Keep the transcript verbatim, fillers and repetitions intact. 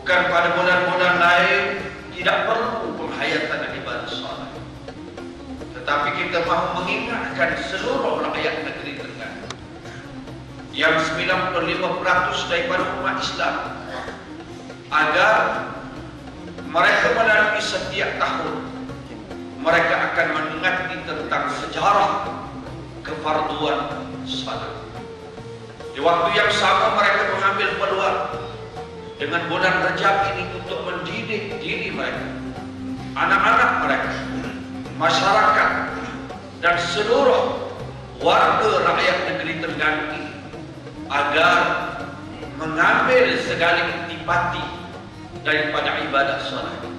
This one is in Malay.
Bukan pada bulan-bulan lain tidak perlu penghayatan ibadah salat, tetapi kita mahu mengingatkan seluruh rakyat negeri Terengganu yang sembilan puluh lima peratus daripada umat Islam agar mereka melalui setiap tahun mereka akan mengingati tentang sejarah kefarduan salat. Di waktu yang sama mereka mengambil peluang dengan bulan Rajab ini untuk mendidik diri mereka, anak-anak mereka, masyarakat, dan seluruh warga rakyat negeri Terengganu ini agar mengambil segala intipati daripada ibadah salat.